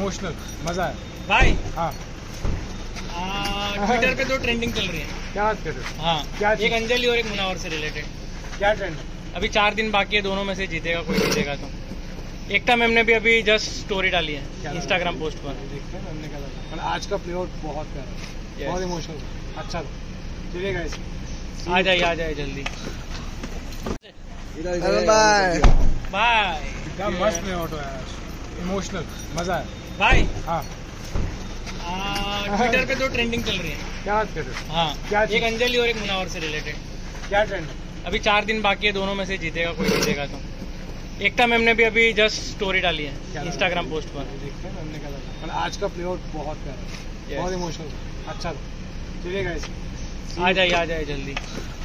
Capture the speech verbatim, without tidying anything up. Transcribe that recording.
Emotional मजा है भाई। हाँ ट्विटर पे दो ट्रेंडिंग चल रही है। क्या बात कर रहे हो? हाँ क्या एक अंजलि और एक मुनावर से रिलेटेड। क्या ट्रेंड? अभी चार दिन बाकी है, दोनों में से जीतेगा कोई जीतेगा तो। एकता मैम ने भी अभी जस्ट स्टोरी डाली है इंस्टाग्राम पोस्ट पर। देखते हैं हमने क्या डाला। पर आज का प्ले आउट बहुत प्यारा Yes. बहुत इमोशनल था, अच्छा था। चलिए गाइस आ जाइए आ जाइए जल्दी। बाय बाय क्या मस्त प्ले आउट हुआ है, इमोशनल मजा है भाई। हाँ ट्विटर पे दो ट्रेंडिंग चल रही है। क्या बात कर रहे हो? हाँ क्या एक अंजलि और एक मुनावर से रिलेटेड। क्या ट्रेंड? अभी चार दिन बाकी है, दोनों में से जीतेगा कोई जीतेगा तो। एकता मैम ने भी अभी जस्ट स्टोरी डाली है इंस्टाग्राम पोस्ट पर। देखते हैं हमने क्या डाला। पर आज का प्ले आउट बहुत प्यारा Yes. बहुत इमोशनल था, अच्छा था। चलिए गाइस आ जाइए आ जाइए जल्दी।